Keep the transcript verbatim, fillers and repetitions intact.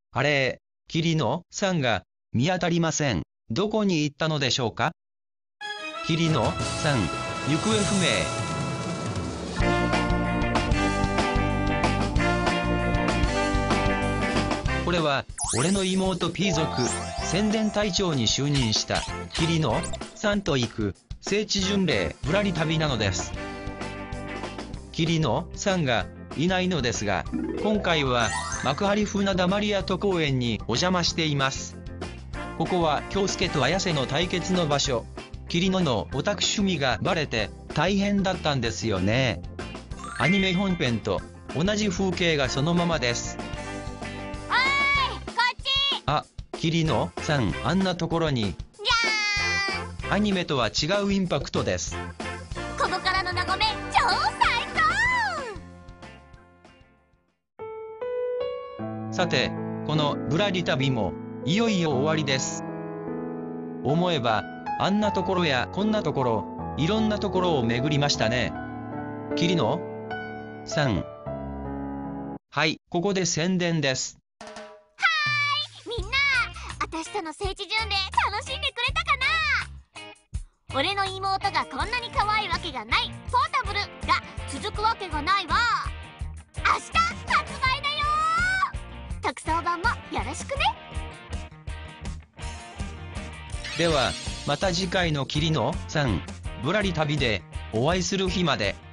あれ、桐野さんが見当たりません。 どこに行ったのでしょうか。桐野さん、行方不明。これは俺の妹 P 族宣伝隊長に就任した桐野さんと行く聖地巡礼ぶらり旅なのです。桐野さんがいないのですが、今回は幕張船田マリアット公園にお邪魔しています。ここは京介と綾瀬の対決の場所。桐野のオタク趣味がバレて大変だったんですよね。アニメ本編と同じ風景がそのままです。あ、桐野さん、あんなところに。 じゃーん。 アニメとは違うインパクトです。 ここからの眺め超最高。さて、このぶらり旅もいよいよ終わりです。思えばあんなところやこんなところ、いろんなところを巡りましたね。桐野さん。はい、ここで宣伝です。 私との聖地巡礼楽しんでくれたかな。俺の妹がこんなに可愛いわけがないポータブルが続くわけがないわ。明日発売だよ。特装版もよろしくね。 ではまた次回の桐野さんぶらり旅でお会いする日まで。